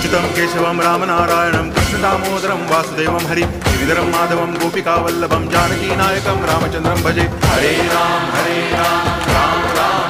अच्युतं केशवं रामनारायणं कृष्णदामोदरं वासुदेवं हरि गिरिधरं माधवं गोपिकावल्लभं जानकीनायकं रामचन्द्रं भजे। हरे राम राम राम